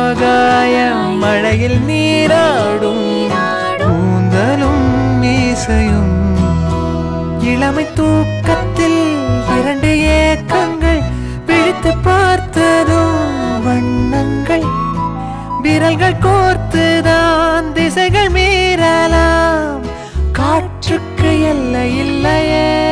ஆகாயம் மழையில் நீராடும் கூந்தலும் மீசையும் இளமை தூக்கத்தில் இரண்டு ஏக்கங்கள் பிடித்து பார்த்ததும் வண்ணங்கள் விரல்கள் கோர்த்துதான் திசைகள் மீறலாம் காற்றுக்கு எல்லை இல்லையே